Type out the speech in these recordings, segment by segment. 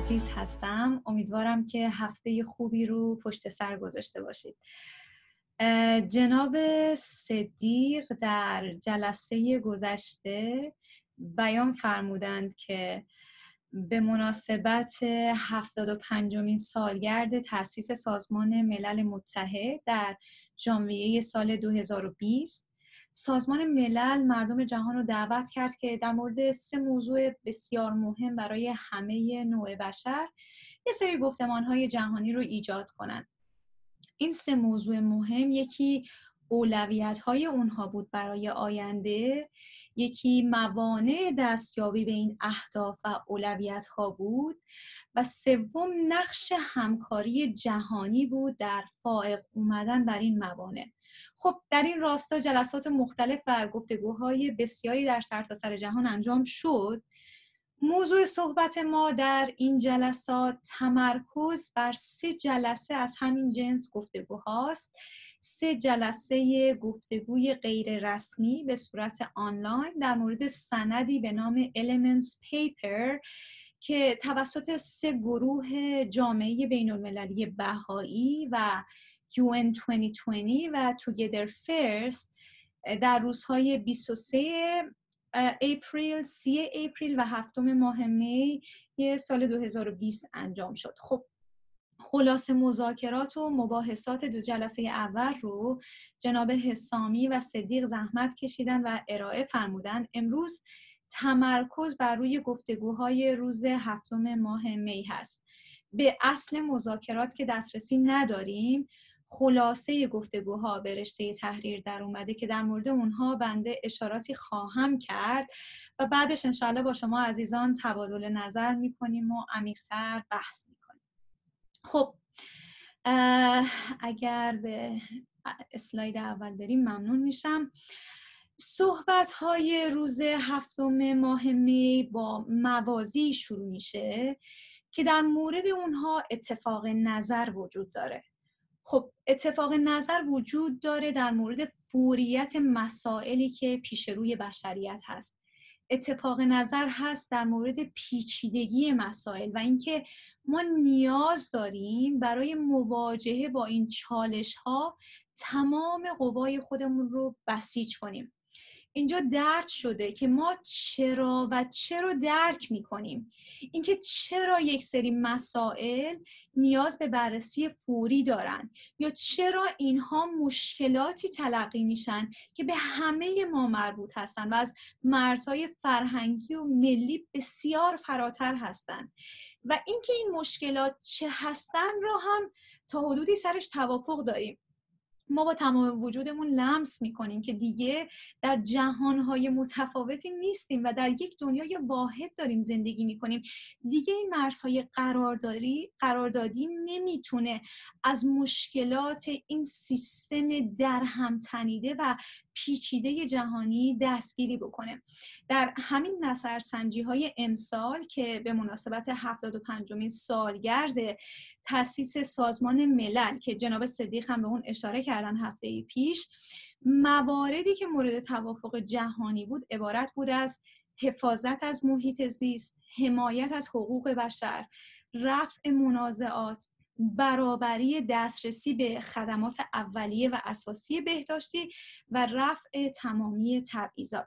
عزیز هستم. امیدوارم که هفته خوبی رو پشت سر گذاشته باشید. جناب صدیق در جلسه گذشته بیان فرمودند که به مناسبت 75مین سالگرد تأسیس سازمان ملل متحد در ژانویه سال 2020 سازمان ملل مردم جهان رو دعوت کرد که در مورد 3 موضوع بسیار مهم برای همه نوع بشر یه سری گفتمان‌های جهانی رو ایجاد کنند. این 3 موضوع مهم، یکی اولویت‌های اونها بود برای آینده، یکی موانع دستیابی به این اهداف و اولویت‌ها بود و سوم نقش همکاری جهانی بود در فائق اومدن بر این موانع. خب در این راستا جلسات مختلف و گفتگوهای بسیاری در سرتاسر جهان انجام شد. موضوع صحبت ما در این جلسات تمرکز بر 3 جلسه از همین جنس گفتگوهاست. 3 جلسه گفتگوی غیر رسمی به صورت آنلاین در مورد سندی به نام Elements Paper که توسط 3 گروه جامعه بین المللی بهایی و UN 2020 و Together First در روزهای 23 اپریل، 3 اپریل و 7 ماه می سال 2020 انجام شد. خب خلاصه مذاکرات و مباحثات 2 جلسه اول رو جناب حسامی و صدیق زحمت کشیدن و ارائه فرمودن. امروز تمرکز بر روی گفتگوهای روز 7 ماه می هست. به اصل مذاکرات که دسترسی نداریم، خلاصه گفتگوها به رشته تحریر در اومده که در مورد اونها بنده اشاراتی خواهم کرد و بعدش انشاءالله با شما عزیزان تبادل نظر میکنیم و عمیق‌تر بحث میکنیم. خب اگر به اسلاید اول بریم ممنون میشم. صحبت‌های روز 7 ماه می با موازی شروع میشه که در مورد اونها اتفاق نظر وجود داره. خب اتفاق نظر وجود داره در مورد فوریت مسائلی که پیش روی بشریت هست. اتفاق نظر هست در مورد پیچیدگی مسائل و اینکه ما نیاز داریم برای مواجهه با این چالش ها تمام قوای خودمون رو بسیج کنیم. اینجا درد شده که ما چرا درک میکنیم. اینکه چرا یک سری مسائل نیاز به بررسی فوری دارن یا چرا اینها مشکلاتی تلقی میشن که به همه ما مربوط هستن و از مرزهای فرهنگی و ملی بسیار فراتر هستن و اینکه این مشکلات چه هستن رو هم تا حدودی سرش توافق داریم. ما با تمام وجودمون لمس میکنیم که دیگه در جهانهای متفاوتی نیستیم و در یک دنیای واحد داریم زندگی میکنیم. دیگه این مرزهای قراردادی نمیتونه از مشکلات این سیستم درهم تنیده و پیچیده جهانی دستگیری بکنه. در همین نظرسنجی‌های امسال که به مناسبت 75مین سالگرد تأسیس سازمان ملل که جناب صدیق هم به اون اشاره کردن هفته پیش، مواردی که مورد توافق جهانی بود عبارت بود از حفاظت از محیط زیست، حمایت از حقوق بشر، رفع منازعات، برابری دسترسی به خدمات اولیه و اساسی بهداشتی و رفع تمامی تبعیضات.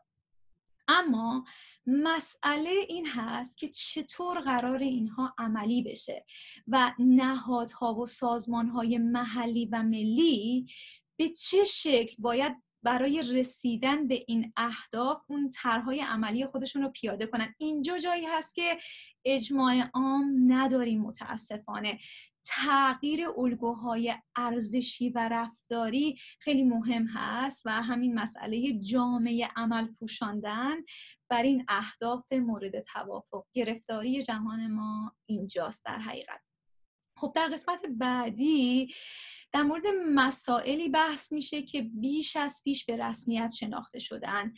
اما مسئله این هست که چطور قرار اینها عملی بشه و نهادها و سازمانهای محلی و ملی به چه شکل باید برای رسیدن به این اهداف اون طرحهای عملی خودشون رو پیاده کنن. اینجا جایی هست که اجماع عام نداریم متاسفانه. تغییر الگوهای ارزشی و رفتاری خیلی مهم هست و همین مسئله جامعه عمل پوشاندن بر این اهداف مورد توافق گرفتاری جهان ما اینجاست در حقیقت. خب در قسمت بعدی در مورد مسائلی بحث میشه که بیش از پیش به رسمیت شناخته شدن.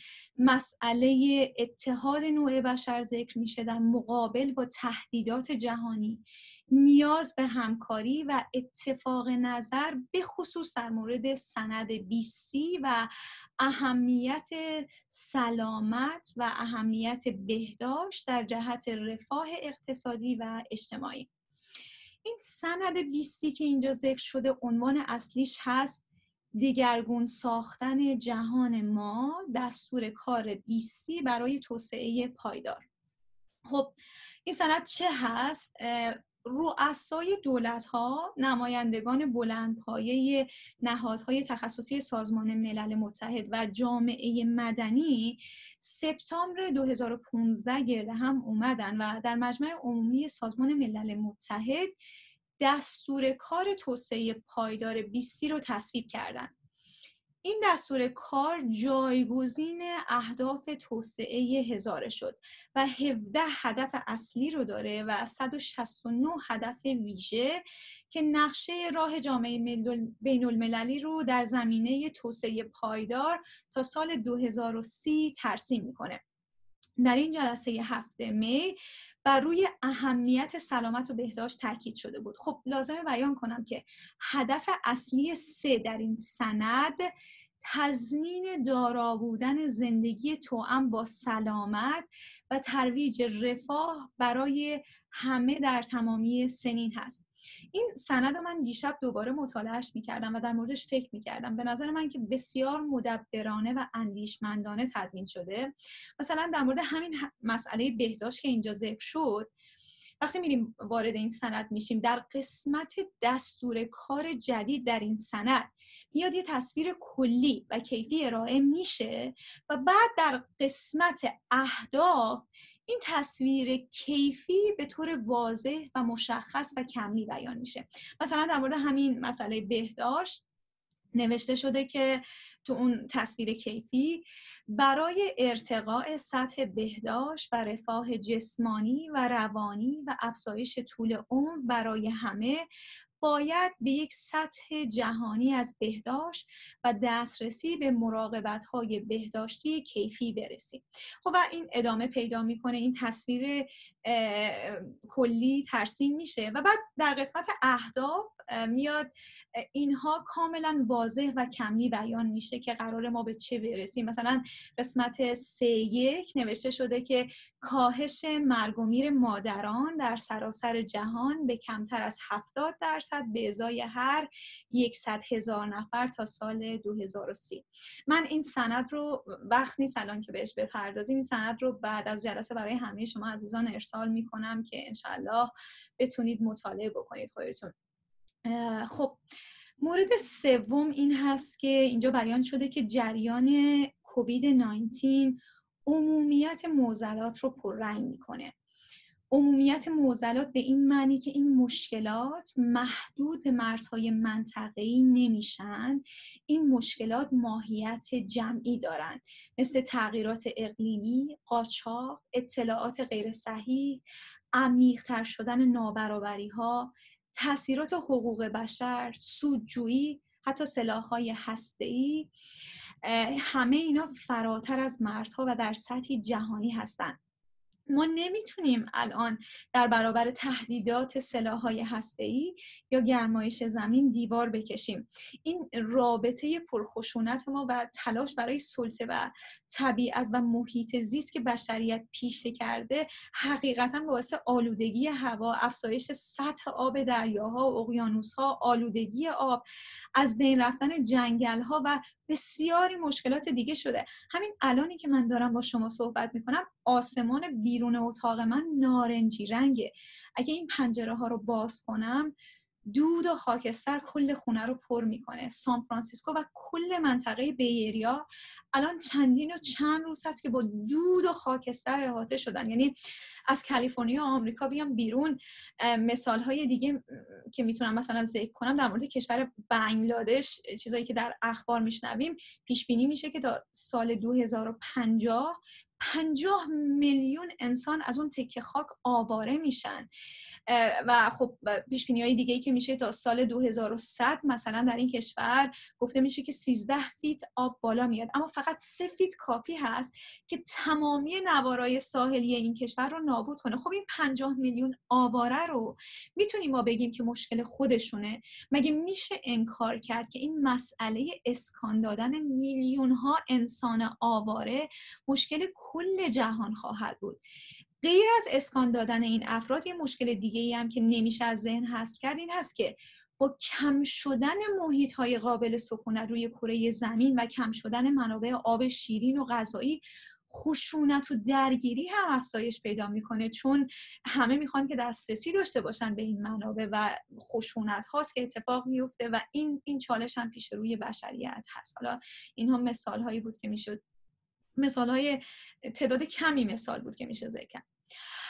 مسئله اتحاد نوع بشر ذکر میشه در مقابل با تهدیدات جهانی. نیاز به همکاری و اتفاق نظر به خصوص در مورد سند بیسی و اهمیت سلامت و اهمیت بهداشت در جهت رفاه اقتصادی و اجتماعی. این سند بیسی که اینجا ذکر شده عنوان اصلیش هست دگرگون ساختن جهان ما، دستور کار بیسی برای توسعه پایدار. خب این سند چه هست؟ رؤسای دولت‌ها، نمایندگان بلندپایه نهادهای تخصصی سازمان ملل متحد و جامعه مدنی سپتامبر 2015 گرد هم اومدن و در مجمع عمومی سازمان ملل متحد دستور کار توسعه پایدار بیسی رو تصویب کردند. این دستور کار جایگزین اهداف توسعه هزاره شد و 17 هدف اصلی رو داره و 169 هدف ویژه که نقشه راه جامعه بین المللی رو در زمینه توسعه پایدار تا سال 2030 ترسیم میکنه. در این جلسه 7 می بر روی اهمیت سلامت و بهداشت تاکید شده بود. خب لازمه بیان کنم که هدف اصلی 3 در این سند تضمین دارا بودن زندگی توأم با سلامت و ترویج رفاه برای همه در تمامی سنین هست. این سند من دیشب دوباره مطالعهش میکردم و در موردش فکر میکردم. به نظر من که بسیار مدبرانه و اندیشمندانه تدوین شده. مثلا در مورد همین مسئله بهداشت که اینجا ذکر شد، وقتی میریم وارد این سند میشیم، در قسمت دستور کار جدید در این سند میاد یه تصویر کلی و کیفی ارائه میشه و بعد در قسمت اهداف این تصویر کیفی به طور واضح و مشخص و کمی بیان میشه. مثلا در مورد همین مسئله بهداشت نوشته شده که تو اون تصویر کیفی برای ارتقاء سطح بهداشت و رفاه جسمانی و روانی و افزایش طول عمر برای همه باید به یک سطح جهانی از بهداشت و دسترسی به مراقبت‌های بهداشتی کیفی برسیم. خب و این ادامه پیدا میکنه، این تصویر کلی ترسیم میشه و بعد در قسمت اهداف میاد اینها کاملا واضح و کمی بیان میشه که قرار ما به چه برسیم. مثلا قسمت 3.1 نوشته شده که کاهش مرگ و میر مادران در سراسر جهان به کمتر از 70% به ازای هر 100,000 نفر تا سال 2030. من این سند رو وقت نیست الان که بهش بپردازیم، این سند رو بعد از جلسه برای همه شما عزیزان ارسال میکنم که انشالله بتونید مطالعه بکنید خودتون. خب مورد سوم این هست که اینجا بیان شده که جریان کووید 19 عمومیت معضلات رو پررنگ میکنه. عمومیت معضلات به این معنی که این مشکلات محدود به مرزهای منطقه‌ای نمیشن، این مشکلات ماهیت جمعی دارن، مثل تغییرات اقلیمی، قاچاق، اطلاعات غیر صحیح، عمیق‌تر شدن نابرابری‌ها، تاثیرات حقوق بشر، سودجویی، حتی سلاح‌های هسته‌ای. همه اینا فراتر از مرزها و در سطح جهانی هستند. ما نمیتونیم الان در برابر تهدیدات سلاح‌های هسته‌ای یا گرمایش زمین دیوار بکشیم. این رابطه پرخشونت ما و تلاش برای سلطه و طبیعت و محیط زیست که بشریت پیشه کرده حقیقتاً باعث آلودگی هوا، افزایش سطح آب دریاها و اقیانوس‌ها، آلودگی آب، از بین رفتن جنگل‌ها و بسیاری مشکلات دیگه شده. همین الانی که من دارم با شما صحبت میکنم آسمان بیرون اتاق من نارنجی رنگه. اگه این پنجره ها رو باز کنم دود و خاکستر کل خونه رو پر میکنه. سان فرانسیسکو و کل منطقه بی‌اریا الان چندین و چند روز هست که با دود و خاکستر احاطه شدن. یعنی از کالیفرنیا آمریکا بیام بیرون. مثال های دیگه که میتونم مثلا ذکر کنم در مورد کشور بنگلادش، چیزایی که در اخبار میشنویم، پیش بینی میشه که تا سال 2050 50 میلیون انسان از اون تکه خاک آواره میشن و خب پیش بینی‌های دیگه‌ای که میشه تا سال 2100 مثلا در این کشور گفته میشه که 13 فیت آب بالا میاد، اما فقط 3 فیت کافی هست که تمامی نوارای ساحلی این کشور رو نابود کنه. خب این 50 میلیون آواره رو میتونیم ما بگیم که مشکل خودشونه؟ مگه میشه انکار کرد که این مسئله اسکان دادن میلیون ها انسان آواره مشکل کل جهان خواهد بود؟ غیر از اسکان دادن این افراد، یه مشکل دیگه‌ای هم که نمیشه از ذهن حذف کرد این هست که با کم شدن محیط‌های قابل سکونت روی کره زمین و کم شدن منابع آب شیرین و غذایی، خشونت و درگیری هم افزایش پیدا میکنه، چون همه میخوان که دسترسی داشته باشن به این منابع و خشونت هاست که اتفاق میفته و این چالش هم پیش روی بشریت هست. حالا اینها مثال هایی بود که میشد، مثال های تعداد کمی مثال بود که میشه ذکر کرد.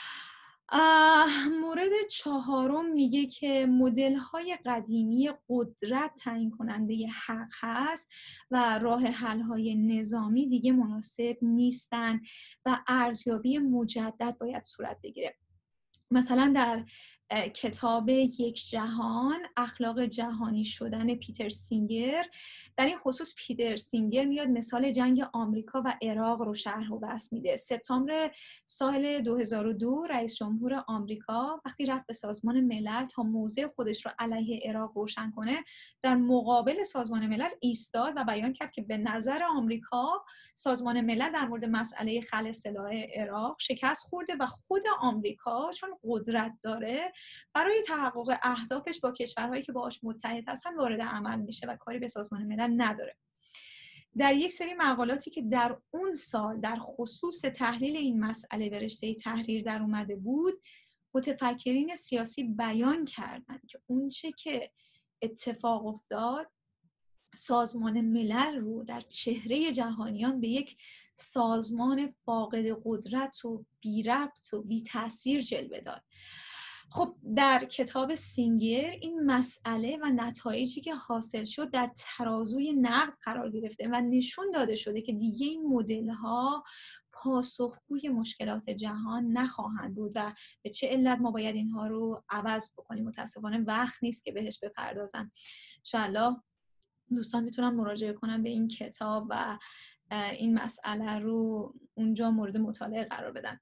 مورد 4 میگه که مدل‌های قدیمی قدرت تعیین کننده حق هست و راه حل‌های نظامی دیگه مناسب نیستن و ارزیابی مجدد باید صورت بگیره. مثلا در کتاب یک جهان، اخلاق جهانی شدن پیتر سینگر، در این خصوص پیتر سینگر میاد مثال جنگ آمریکا و عراق رو شرح و بسط میده. سپتامبر سال 2002 رئیس جمهور آمریکا وقتی رفت به سازمان ملل تا موضع خودش رو علیه عراق روشن کنه، در مقابل سازمان ملل ایستاد و بیان کرد که به نظر آمریکا سازمان ملل در مورد مسئله خلع سلاح عراق شکست خورده و خود آمریکا چون قدرت داره برای تحقق اهدافش با کشورهایی که باهاش متحد هستن وارد عمل میشه و کاری به سازمان ملل نداره. در یک سری مقالاتی که در اون سال در خصوص تحلیل این مسئله به رشته تحریر در اومده بود، متفکرین سیاسی بیان کردند که اونچه که اتفاق افتاد سازمان ملل رو در چهره جهانیان به یک سازمان فاقد قدرت و بی ربط و بی تأثیر جلوه داد. خب در کتاب سینگر این مسئله و نتایجی که حاصل شد در ترازوی نقد قرار گرفته و نشون داده شده که دیگه این مدل‌ها پاسخگوی مشکلات جهان نخواهند بود و به چه علت ما باید اینها رو عوض بکنیم. متاسفانه وقت نیست که بهش بپردازم. انشاءالله دوستان میتونن مراجعه کنن به این کتاب و این مسئله رو اونجا مورد مطالعه قرار بدن.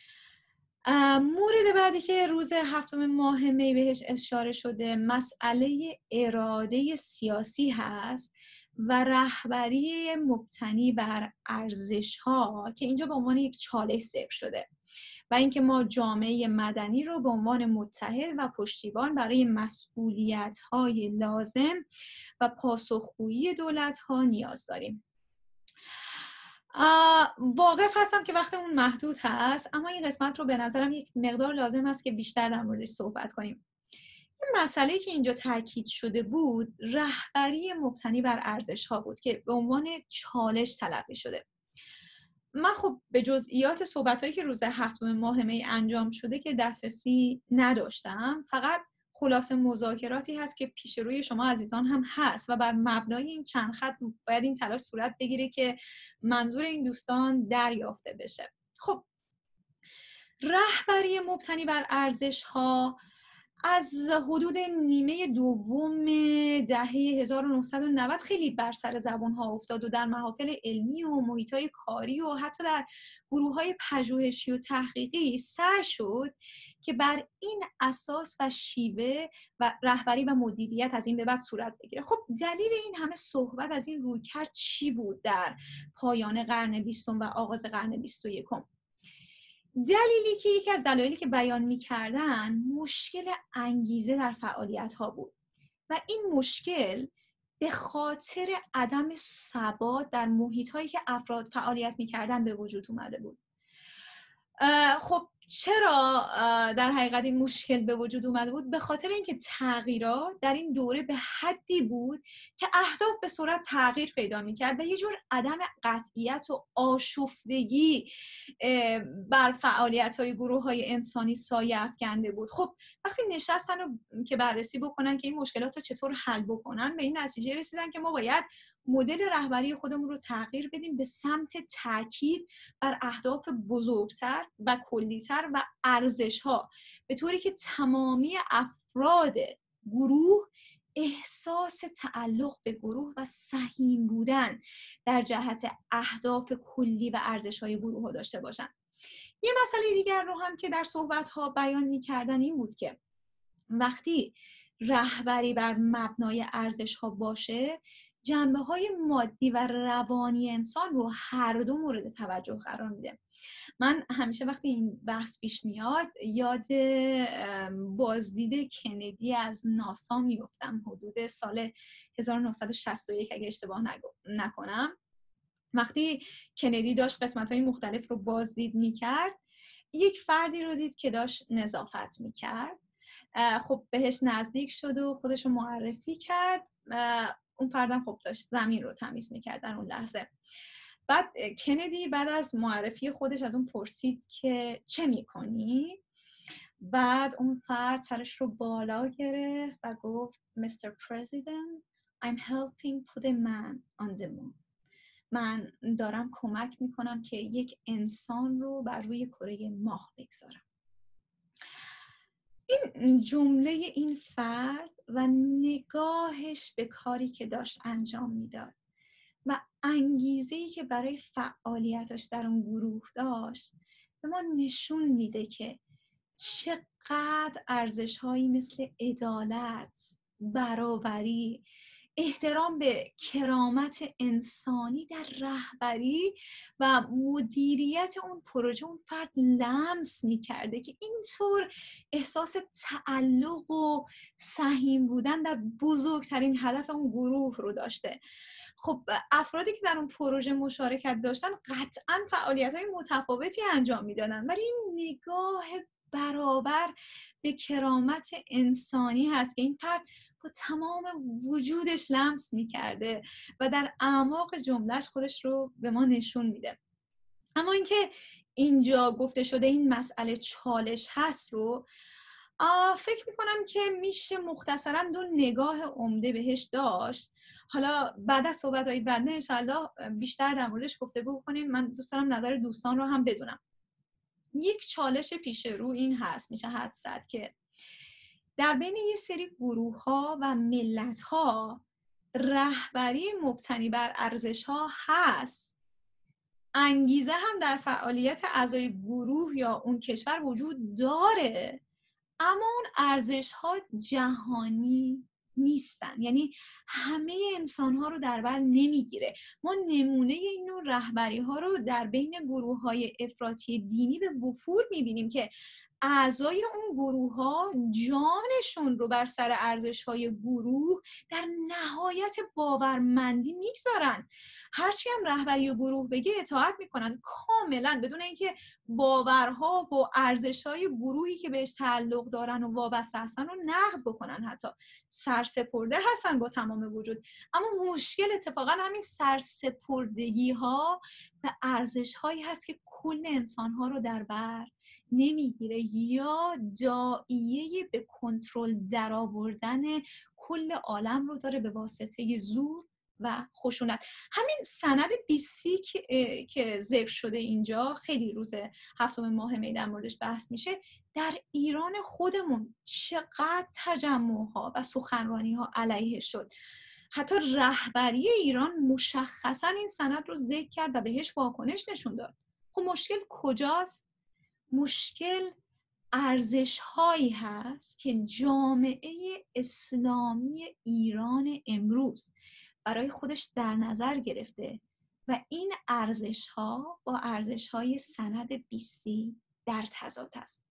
مورد بعدی که روز 7 ماه می بهش اشاره شده مسئله اراده سیاسی هست و رهبری مبتنی بر ارزش‌ها که اینجا به عنوان یک چالش ذکر شده و اینکه ما جامعه مدنی رو به عنوان متحد و پشتیبان برای مسئولیت‌های لازم و پاسخگویی دولت‌ها نیاز داریم. واقف هستم که وقتمون محدود هست، اما این قسمت رو به نظرم یک مقدار لازم هست که بیشتر در موردش صحبت کنیم. این مسئله که اینجا تاکید شده بود رهبری مبتنی بر ارزش‌ها بود که به عنوان چالش تلقی شده. من خب به جزئیات صحبت‌هایی که روز 7 ماه می انجام شده که دسترسی نداشتم، فقط خلاصه مذاکراتی هست که پیش روی شما عزیزان هم هست و بر مبنای این چند خط باید این تلاش صورت بگیره که منظور این دوستان دریافته بشه. خب رهبری مبتنی بر ارزش‌ها از حدود نیمه دوم دهه 1990 خیلی بر سر زبان‌ها افتاد و در محافل علمی و محیط‌های کاری و حتی در گروه‌های پژوهشی و تحقیقی سعی شد که بر این اساس و شیوه و رهبری و مدیریت از این به بعد صورت بگیره. خب دلیل این همه صحبت از این رویکرد چی بود در پایان قرن 20 و آغاز قرن 21؟ دلیلی که یکی از دلایلی که بیان می‌کردن مشکل انگیزه در فعالیت‌ها بود و این مشکل به خاطر عدم ثبات در محیط‌هایی که افراد فعالیت می‌کردن به وجود اومده بود. خب چرا در حقیقت این مشکل به وجود اومده بود؟ به خاطر اینکه تغییرات در این دوره به حدی بود که اهداف به سرعت تغییر پیدا می‌کرد و یه جور عدم قطعیت و آشفتگی بر فعالیت‌های گروه‌های انسانی سایه افکنده بود. خب وقتی نشستن و که بررسی بکنن که این مشکلات رو چطور حل بکنن، به این نتیجه رسیدن که ما باید مدل رهبری خودمون رو تغییر بدیم به سمت تاکید بر اهداف بزرگتر و کلیتر و ارزش‌ها، به طوری که تمامی افراد گروه احساس تعلق به گروه و سهیم بودن در جهت اهداف کلی و ارزش‌های گروه ها داشته باشن. یه مسئله دیگر رو هم که در صحبت‌ها بیان می‌کردن این بود که وقتی رهبری بر مبنای ارزش‌ها باشه، جنبه‌های مادی و روانی انسان رو هر دو مورد توجه قرار میده. من همیشه وقتی این بحث پیش میاد یاد بازدید کندی از ناسا میفتم، حدود سال 1961 اگه اشتباه نکنم. وقتی کندی داشت قسمت‌های مختلف رو بازدید میکرد، یک فردی رو دید که داشت نظافت میکرد. خب بهش نزدیک شد و خودش رو معرفی کرد. اون فردم خب داشت زمین رو تمیز میکرد در اون لحظه. بعد کندی بعد از معرفی خودش از اون پرسید که چه میکنی؟ بعد اون فرد سرش رو بالا گرفت و گفت Mr. President, I'm helping put a man on the moon. من دارم کمک میکنم که یک انسان رو بر روی کره ماه بگذارم. این جمله این فرد و نگاهش به کاری که داشت انجام میداد و انگیزه‌ای که برای فعالیتش در اون گروه داشت به ما نشون میده که چقدر ارزش‌هایی مثل عدالت، برابری، احترام به کرامت انسانی در رهبری و مدیریت اون پروژه اون فرد لمس می‌کرده که اینطور احساس تعلق و سهیم بودن در بزرگترین هدف اون گروه رو داشته. خب افرادی که در اون پروژه مشارکت داشتن قطعاً فعالیت‌های متفاوتی انجام میدادن، ولی این نگاه برابر به کرامت انسانی هست که این فرد با تمام وجودش لمس میکرده و در اعماق جملهش خودش رو به ما نشون میده. اما اینکه اینجا گفته شده این مسئله چالش هست رو فکر میکنم که میشه مختصراً دو نگاه عمده بهش داشت. حالا بعد از صحبت‌های بعد انشالله بیشتر در موردش گفتگو کنیم. من دوست دارم نظر دوستان رو هم بدونم. یک چالش پیش رو این هست، میشه حدس زد که در بین یه سری گروه‌ها و ملت‌ها رهبری مبتنی بر ارزش‌ها هست، انگیزه هم در فعالیت اعضای گروه یا اون کشور وجود داره، اما اون ارزش‌ها جهانی نیستن، یعنی همه انسان‌ها رو در بر نمیگیره. ما نمونه این نوع رهبری‌ها رو در بین گروه‌های افراطی دینی به وفور می‌بینیم که اعضای اون گروه‌ها جانشون رو بر سر ارزش‌های گروه در نهایت باورمندی میگذارن. هرچی هم رهبری و گروه بگه اطاعت میکنن کاملا، بدون اینکه باورها و ارزش‌های گروهی که بهش تعلق دارن و وابسته هستن رو نقد بکنن، حتی سرسپرده هستن با تمام وجود. اما مشکل اتفاقا همین سرسپردگی‌ها و ارزش‌هایی هست که کل انسان‌ها رو در بر نمیگیره یا داعیه به کنترل درآوردن کل عالم رو داره به واسطه زور و خشونت. همین سند 20 که ذکر شده اینجا، خیلی روز 7 ماه می در موردش بحث میشه، در ایران خودمون چقدر تجمع‌ها و سخنرانی‌ها علیه شد. حتی رهبری ایران مشخصا این سند رو ذکر کرد و بهش واکنش نشون داد. خب مشکل کجاست؟ مشکل ارزش‌هایی هست که جامعه اسلامی ایران امروز برای خودش در نظر گرفته و این ارزش‌ها با ارزش‌های سند 20 در تضاد است.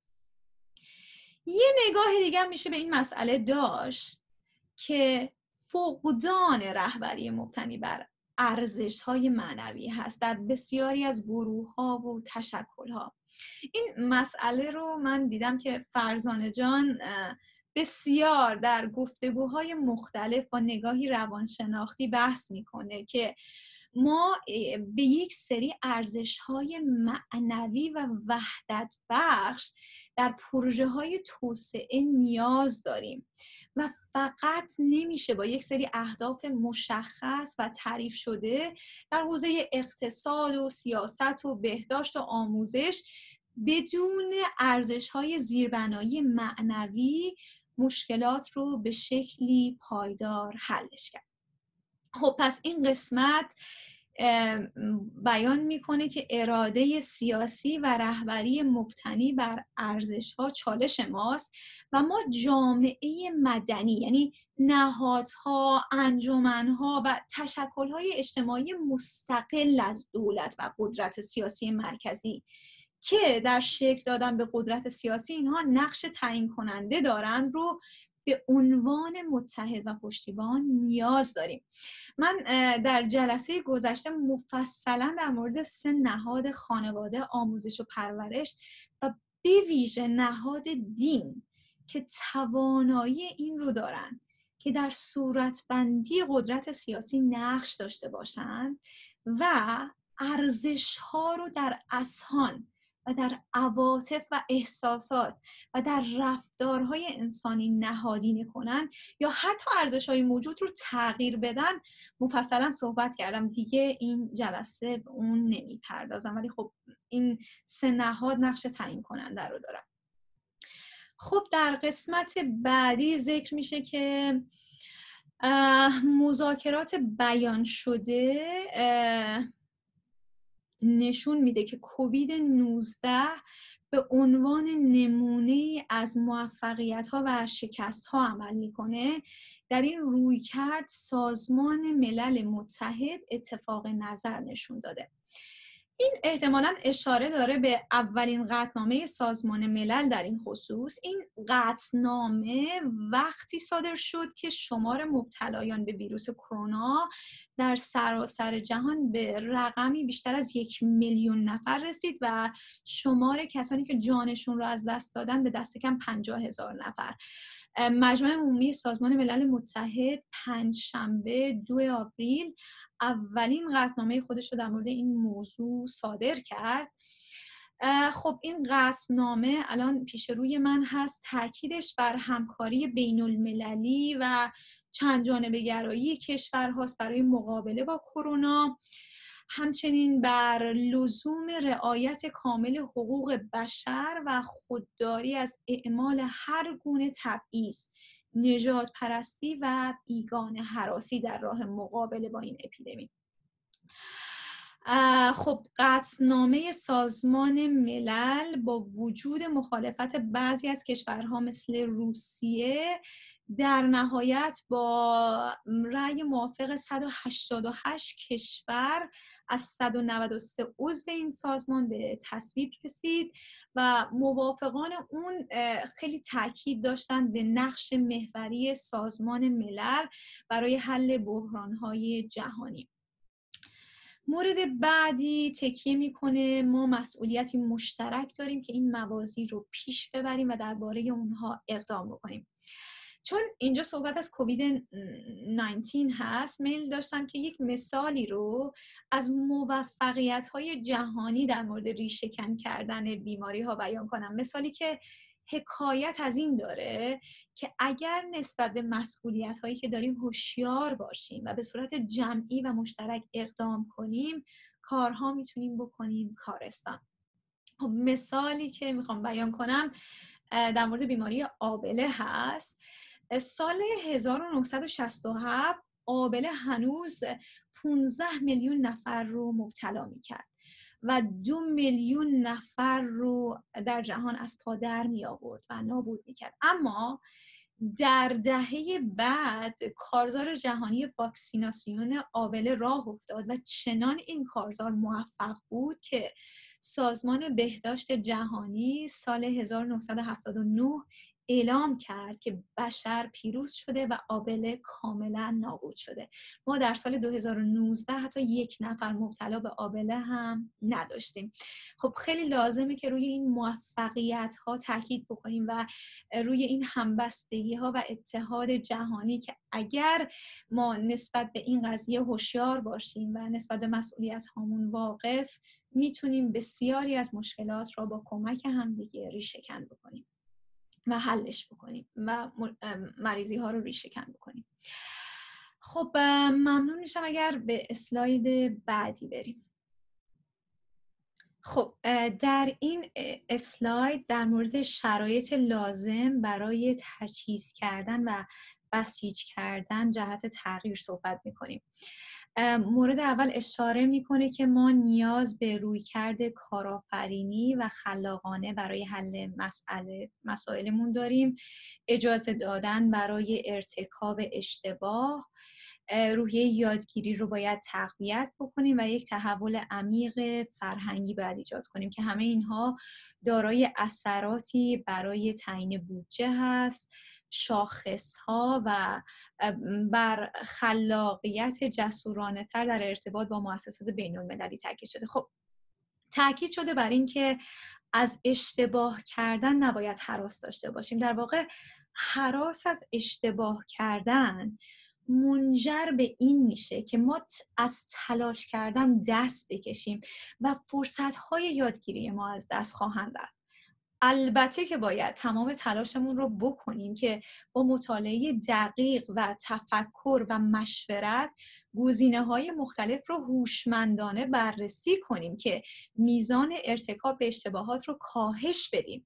یه نگاه دیگه میشه به این مسئله داشت که فقدان رهبری مبتنی بر ارزش‌های معنوی هست در بسیاری از گروه‌ها و تشکل‌ها. این مسئله رو من دیدم که فرزانه جان بسیار در گفتگوهای مختلف با نگاهی روانشناختی بحث میکنه که ما به یک سری ارزش‌های معنوی و وحدت بخش در پروژه‌های توسعه نیاز داریم و فقط نمیشه با یک سری اهداف مشخص و تعریف شده در حوزه اقتصاد و سیاست و بهداشت و آموزش بدون ارزش‌های زیربنایی معنوی مشکلات رو به شکلی پایدار حلش کرد. خب پس این قسمت بیان میکنه که اراده سیاسی و رهبری مبتنی بر ارزش‌ها چالش ماست و ما جامعه مدنی، یعنی نهادها، انجمنها و تشکل‌های اجتماعی مستقل از دولت و قدرت سیاسی مرکزی که در شکل دادن به قدرت سیاسی اینها نقش تعیین کننده دارند رو به عنوان متحد و پشتیبان نیاز داریم. من در جلسه گذشته مفصلا در مورد 3 نهاد خانواده، آموزش و پرورش و به ویژه نهاد دین که توانایی این رو دارن که در صورتبندی قدرت سیاسی نقش داشته باشند و ارزش‌ها رو در اذهان و در عواطف و احساسات و در رفتارهای انسانی نهادینه کنن یا حتی ارزش‌های موجود رو تغییر بدن، مفصلا صحبت کردم دیگه، این جلسه به اون نمیپردازم، ولی خب این 3 نهاد نقش تعیین کننده رو دارن. خب در قسمت بعدی ذکر میشه که مذاکرات بیان شده نشون میده که کووید 19 به عنوان نمونه از موفقیت‌ها و شکست‌ها عمل میکنه. در این رویکرد سازمان ملل متحد اتفاق نظر نشون داده. این احتمالاً اشاره داره به اولین قطعنامه سازمان ملل در این خصوص. این قطعنامه وقتی صادر شد که شمار مبتلایان به ویروس کرونا در سراسر جهان به رقمی بیشتر از 1 میلیون نفر رسید و شمار کسانی که جانشون رو از دست دادن به دست کم 50,000 نفر. مجمع عمومی سازمان ملل متحد پنجشنبه 2 آوریل اولین قطعنامه خودش رو در مورد این موضوع صادر کرد. خب این قطعنامه الان پیش روی من هست. تاکیدش بر همکاری بین المللی و چند جانبه گرایی کشورهاست برای مقابله با کرونا، همچنین بر لزوم رعایت کامل حقوق بشر و خودداری از اعمال هر گونه تبعیض، نژاد پرستی و بیگانه هراسی در راه مقابله با این اپیدمی. خب قطعنامه سازمان ملل با وجود مخالفت بعضی از کشورها مثل روسیه در نهایت با رأی موافق 188 کشور از 193 عضو این سازمان به تصویب رسید و موافقان اون خیلی تاکید داشتن به نقش محوری سازمان ملل برای حل بحران‌های جهانی. مورد بعدی تکیه میکنه ما مسئولیتی مشترک داریم که این موازی رو پیش ببریم و درباره اونها اقدام بکنیم. چون اینجا صحبت از کووید 19 هست، میل داشتم که یک مثالی رو از موفقیت‌های جهانی در مورد ریشه‌کن کردن بیماری‌ها بیان کنم. مثالی که حکایت از این داره که اگر نسبت به مسئولیت‌هایی که داریم هوشیار باشیم و به صورت جمعی و مشترک اقدام کنیم، کارها میتونیم بکنیم کارستان. مثالی که میخوام بیان کنم در مورد بیماری آبله هست. سال 1967 آبله هنوز 15 میلیون نفر رو مبتلا میکرد و 2 میلیون نفر رو در جهان از پا در می آورد و نابود میکرد. اما در دهه بعد کارزار جهانی واکسیناسیون آبله راه افتاد و چنان این کارزار موفق بود که سازمان بهداشت جهانی سال 1979 اعلام کرد که بشر پیروز شده و آبله کاملا نابود شده. ما در سال 2019 حتی 1 نفر مبتلا به آبله هم نداشتیم. خب خیلی لازمه که روی این موفقیت ها تاکید بکنیم و روی این همبستگی ها و اتحاد جهانی که اگر ما نسبت به این قضیه هوشیار باشیم و نسبت به مسئولیت هامون واقف، میتونیم بسیاری از مشکلات را با کمک همدیگه ریشه‌کن بکنیم. و حلش بکنیم و مریضی ها رو ریشه کن بکنیم. خب ممنون میشم اگر به اسلاید بعدی بریم. خب در این اسلاید در مورد شرایط لازم برای تجهیز کردن و بسیج کردن جهت تغییر صحبت میکنیم. مورد اول اشاره میکنه که ما نیاز به رویکرد کارآفرینی و خلاقانه برای حل مسائلمون داریم، اجازه دادن برای ارتکاب اشتباه، روحیه یادگیری رو باید تقویت بکنیم و یک تحول عمیق فرهنگی باید ایجاد کنیم که همه اینها دارای اثراتی برای تعیین بودجه هست، شاخصها و بر خلاقیت جسورانه تر در ارتباط با مؤسسات بین المللی تاکید شده. خب تاکید شده بر این که از اشتباه کردن نباید هراس داشته باشیم. در واقع هراس از اشتباه کردن منجر به این میشه که ما از تلاش کردن دست بکشیم و فرصت‌های یادگیری ما از دست خواهند رفت. البته که باید تمام تلاشمون رو بکنیم که با مطالعه دقیق و تفکر و مشورت گزینه‌های مختلف رو هوشمندانه بررسی کنیم که میزان ارتکاب به اشتباهات رو کاهش بدیم.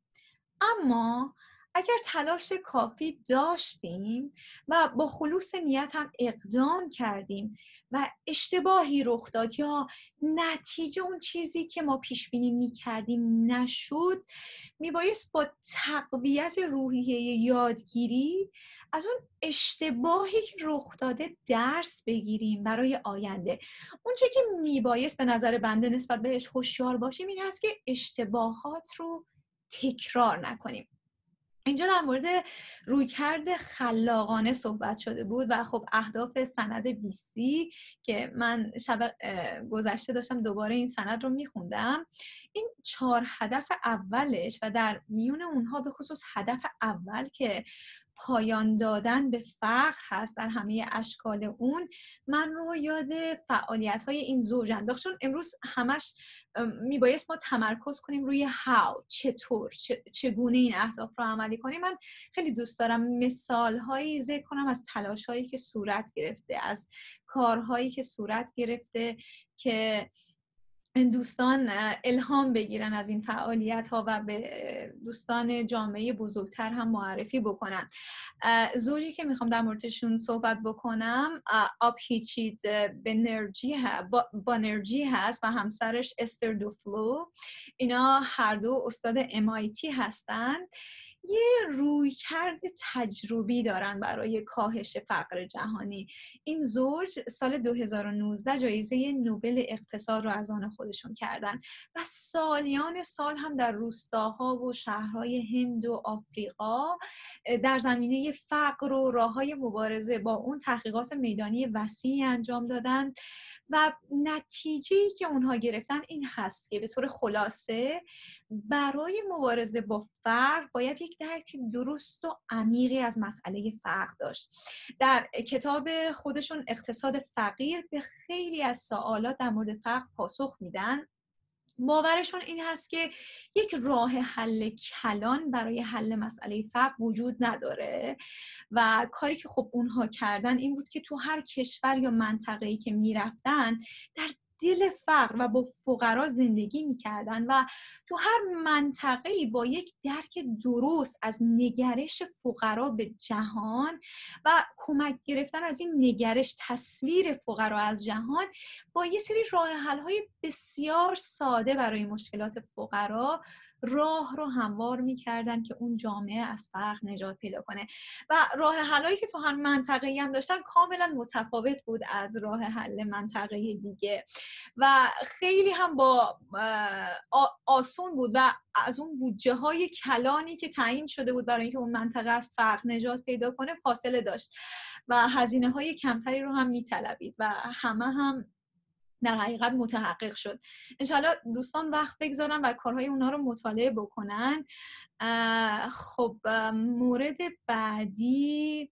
اما اگر تلاش کافی داشتیم و با خلوص نیت هم اقدام کردیم و اشتباهی رخ داد یا نتیجه اون چیزی که ما پیش بینی می‌کردیم نشد، میبایست با تقویت روحیه یادگیری از اون اشتباهی که رخ داده درس بگیریم برای آینده. اون چه که میبایست به نظر بنده نسبت بهش هوشیار باشیم این هست که اشتباهات رو تکرار نکنیم. اینجا در مورد رویکرد خلاقانه صحبت شده بود و خب اهداف سند 20 که من شب گذشته داشتم دوباره این سند رو میخوندم، این 4 هدف اولش و در میون اونها به خصوص هدف اول که پایان دادن به فقر هست در همه اشکال اون، من رو یاد فعالیت‌های این زوج انداخت. چون امروز همش میبایست ما تمرکز کنیم روی how، چطور، چگونه این اهداف رو عملی کنیم. من خیلی دوست دارم مثال‌هایی ذکر کنم از تلاش‌هایی که صورت گرفته، از کارهایی که صورت گرفته که دوستان الهام بگیرن از این فعالیت ها و به دوستان جامعه بزرگتر هم معرفی بکنن. زوجی که میخوام در موردشون صحبت بکنم آبهیچیت بانرژی هست و همسرش استر دوفلو. اینا هر دو استاد MIT هستن. یه رویکرد تجربی دارن برای کاهش فقر جهانی. این زوج سال 2019 جایزه نوبل اقتصاد رو از آن خودشون کردن و سالیان سال هم در روستاها و شهرهای هند و آفریقا در زمینه فقر و راههای مبارزه با اون تحقیقات میدانی وسیعی انجام دادن و نتیجه‌ای که اونها گرفتن این هست که به طور خلاصه برای مبارزه با فقر باید یک درک درست و عمیقی از مسئله فقر داشت. در کتاب خودشون اقتصاد فقیر به خیلی از سوالات در مورد فقر پاسخ میدن. باورشون این هست که یک راه حل کلان برای حل مسئله فقر وجود نداره و کاری که خب اونها کردن این بود که تو هر کشور یا منطقه‌ای که میرفتن در دل فقر و با فقرا زندگی میکردن و تو هر منطقه‌ای با یک درک درست از نگرش فقرا به جهان و کمک گرفتن از این نگرش تصویر فقرا از جهان با یه سری راه حل‌های بسیار ساده برای مشکلات فقرا راه رو هموار می‌کردن که اون جامعه از فقر نجات پیدا کنه و راه حلایی که تو هر منطقه‌ای هم داشتن کاملا متفاوت بود از راه حل منطقه دیگه و خیلی هم با آسون بود و از اون بودجه های کلانی که تعیین شده بود برای اینکه اون منطقه از فقر نجات پیدا کنه فاصله داشت و هزینه های کمتری رو هم می‌طلبید و همه هم در حقیقت متحقق شد. انشالله دوستان وقت بگذارن و کارهای اونا رو مطالعه بکنن. خب مورد بعدی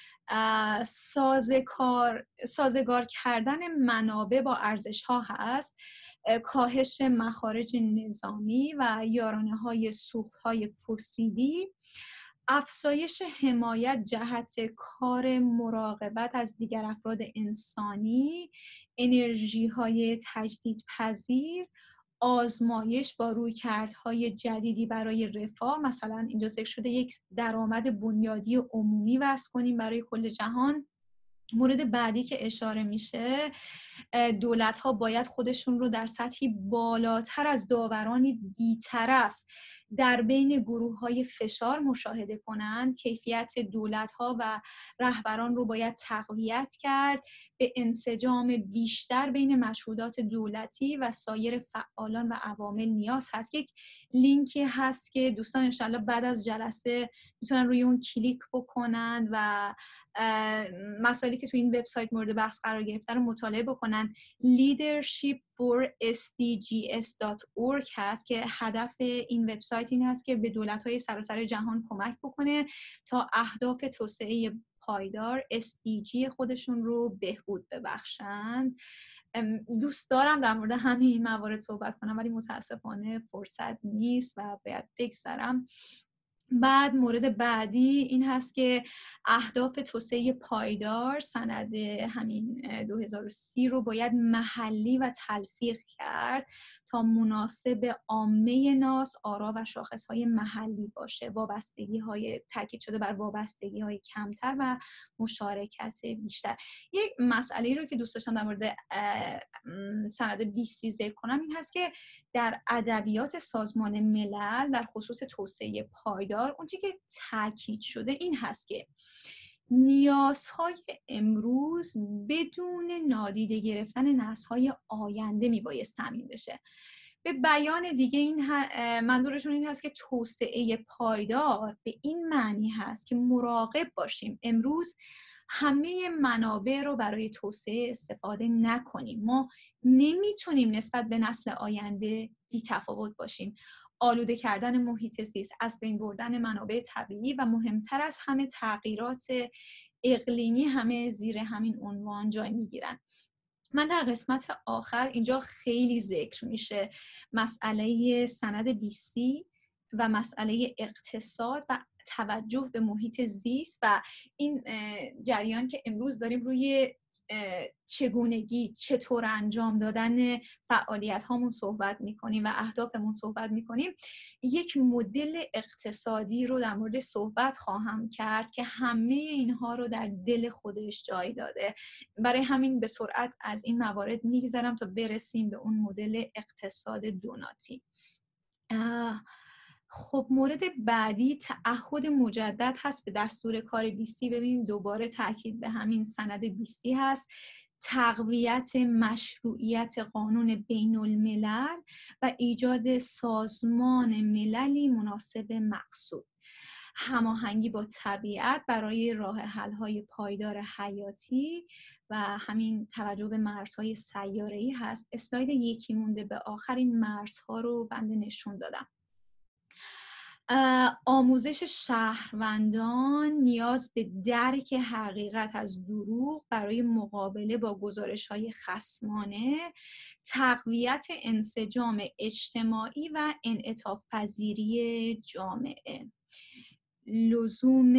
سازگار کردن منابع با ارزش ها هست، کاهش مخارج نظامی و یارانه های سوخت های فسیلی. افزایش حمایت جهت کار مراقبت از دیگر افراد انسانی، انرژی‌های تجدیدپذیر، آزمایش با رویکردهای جدیدی برای رفاه، مثلا اینجا ذکر شده یک درآمد بنیادی و عمومی وضع کنیم برای کل جهان. مورد بعدی که اشاره میشه، دولت‌ها باید خودشون رو در سطحی بالاتر از داورانی بی‌طرف در بین گروه‌های فشار مشاهده کنند. کیفیت دولت‌ها و رهبران رو باید تقویت کرد. به انسجام بیشتر بین مشهودات دولتی و سایر فعالان و عوامل نیاز هست. یک لینکی هست که دوستان انشالله بعد از جلسه میتونن روی اون کلیک بکنن و مسائلی که تو این وبسایت مورد بحث قرار گرفته رو مطالعه بکنن. leadership4sdgs.org هست که هدف این وبسایت این هست که به دولت‌های سراسر جهان کمک بکنه تا اهداف توسعه پایدار SDG خودشون رو بهبود ببخشند. دوست دارم در مورد همه این موارد صحبت کنم ولی متاسفانه فرصت نیست و باید بگذرم. بعد مورد بعدی این هست که اهداف توسعه پایدار سند همین 2030 رو باید محلی و تلفیق کرد تا مناسب عامه ناس، آرا و شاخصهای محلی باشه. تاکید شده بر وابستگی‌های کمتر و مشارکت بیشتر. یک مسئله رو که دوست داشتم در مورد سند 20 ذکر کنم این هست که در ادبیات سازمان ملل در خصوص توسعه پایدار اون چیزی که تاکید شده این هست که نیازهای امروز بدون نادیده گرفتن نسل‌های آینده میبایست تامین بشه. به بیان دیگه این منظورشون این هست که توسعه پایدار به این معنی هست که مراقب باشیم امروز همه منابع رو برای توسعه استفاده نکنیم. ما نمیتونیم نسبت به نسل آینده بی‌تفاوت باشیم. آلوده کردن محیط زیست، از بین بردن منابع طبیعی و مهمتر از همه تغییرات اقلیمی همه زیر همین عنوان جای میگیرن. من در قسمت آخر اینجا خیلی ذکر میشه مسئله سند 20 و مسئله اقتصاد و توجه به محیط زیست و این جریان که امروز داریم روی چطور انجام دادن فعالیت هامون صحبت میکنیم و اهدافمون صحبت میکنیم. یک مدل اقتصادی رو در مورد صحبت خواهم کرد که همه اینها رو در دل خودش جای داده. برای همین به سرعت از این موارد میگذرم تا برسیم به اون مدل اقتصاد دوناتی. خب مورد بعدی تعهد مجدد هست به دستور کار 20. ببینیم دوباره تاکید به همین سند 20 هست. تقویت مشروعیت قانون بین الملل و ایجاد سازمان مللی مناسب مقصود. هماهنگی با طبیعت برای راه حل‌های پایدار حیاتی و همین توجه به مرزهای سیاره‌ای هست. اسلاید یکی مونده به آخر این مرزها رو بنده نشون دادم. آموزش شهروندان نیاز به درک حقیقت از دروغ برای مقابله با گزارش‌های خصمانه، تقویت انسجام اجتماعی و انعطاف پذیری جامعه، لزوم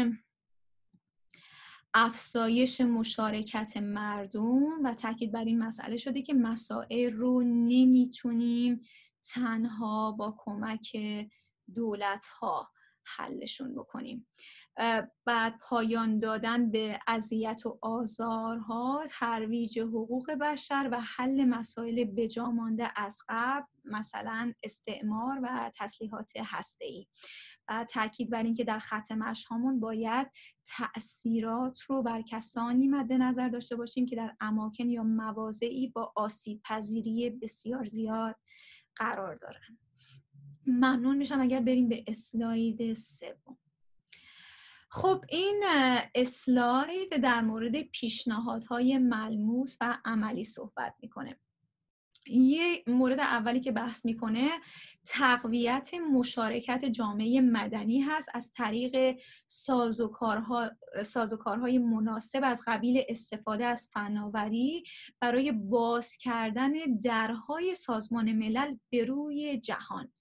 افزایش مشارکت مردم و تاکید بر این مسئله شده که مسائل رو نمیتونیم تنها با کمک دولت‌ها حلشون بکنیم. بعد پایان دادن به اذیت و آزارها، ترویج حقوق بشر و حل مسائل بجا مانده از قبل، مثلا استعمار و تسلیحات هسته‌ای. و تاکید بر این که در خط مشی‌هامون باید تأثیرات رو بر کسانی مد نظر داشته باشیم که در اماکن یا مواضعی با آسیب پذیری بسیار زیاد قرار دارن. ممنون میشم اگر بریم به اسلاید 3. خب این اسلاید در مورد پیشنهادهای ملموس و عملی صحبت میکنه. یه مورد اولی که بحث میکنه تقویت مشارکت جامعه مدنی هست از طریق سازوکارهای مناسب از قبیل استفاده از فناوری برای باز کردن درهای سازمان ملل به روی جهان.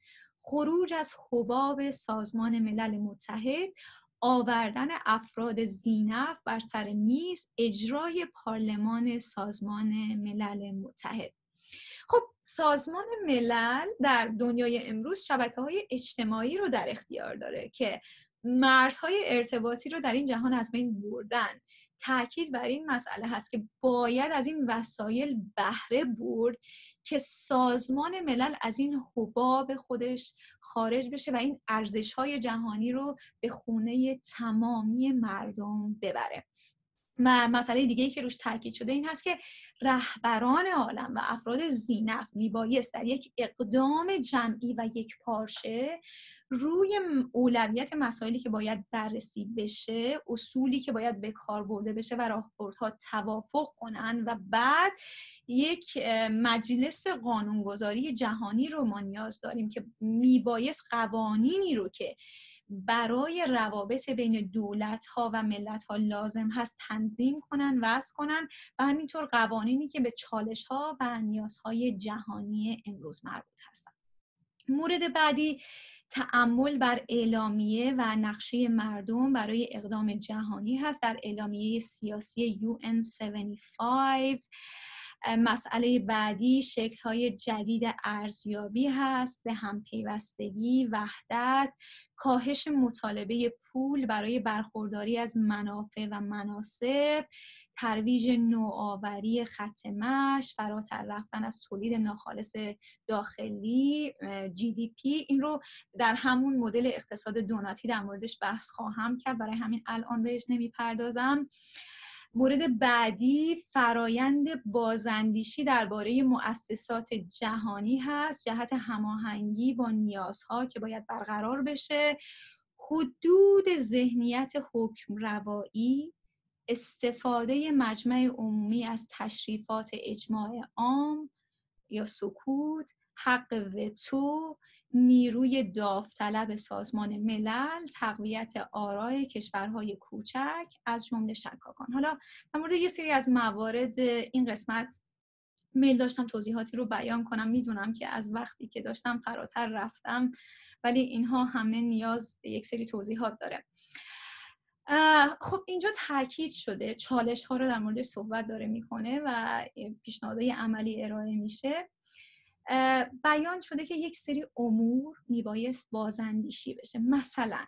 خروج از حباب سازمان ملل متحد، آوردن افراد ذی‌نفع بر سر میز، اجرای پارلمان سازمان ملل متحد. خب سازمان ملل در دنیای امروز شبکه‌های اجتماعی رو در اختیار داره که مرزهای ارتباطی رو در این جهان از بین بردن. تاکید بر این مسئله هست که باید از این وسایل بهره برد که سازمان ملل از این حباب خودش خارج بشه و این ارزش‌های جهانی رو به خونه تمامی مردم ببره. و مسئله دیگه‌ای که روش تاکید شده این هست که رهبران عالم و افراد ذی‌نفع میبایست در یک اقدام جمعی و یک پارچه روی اولویت مسائلی که باید بررسی بشه، اصولی که باید به کار برده بشه و راهبردها توافق کنن و بعد یک مجلس قانونگذاری جهانی رو ما نیاز داریم که میبایست قوانینی رو که برای روابط بین دولت‌ها و ملت‌ها لازم هست تنظیم کنن، وضع کنن و همینطور قوانینی که به چالش‌ها و نیازهای جهانی امروز مربوط هستند. مورد بعدی تأمل بر اعلامیه و نقشه مردم برای اقدام جهانی هست در اعلامیه سیاسی UN 75. مسئله بعدی شکل‌های جدید ارزیابی هست، به همپیوستگی، وحدت، کاهش مطالبه پول برای برخورداری از منافع و مناصب، ترویج نوآوری خط مشی، فراتر رفتن از تولید ناخالص داخلی GDP. این رو در همون مدل اقتصاد دوناتی در موردش بحث خواهم کرد، برای همین الان بهش نمیپردازم. مورد بعدی فرایند بازاندیشی درباره مؤسسات جهانی هست، جهت هماهنگی با نیازها که باید برقرار بشه، حدود ذهنیت حکمروایی، استفاده مجمع عمومی از تشریفات اجماع عام یا سکوت، حق وتو، نیروی داوطلب سازمان ملل، تقویت آرای کشورهای کوچک از جمله شکاکان. حالا در مورد یه سری از موارد این قسمت میل داشتم توضیحاتی رو بیان کنم. میدونم که از وقتی که داشتم فراتر رفتم، ولی اینها همه نیاز به یک سری توضیحات داره. خب اینجا تاکید شده، چالش ها رو در موردش صحبت داره میکنه و پیشنهادهای عملی ارائه میشه. بیان شده که یک سری امور میبایست بازاندیشی بشه. مثلا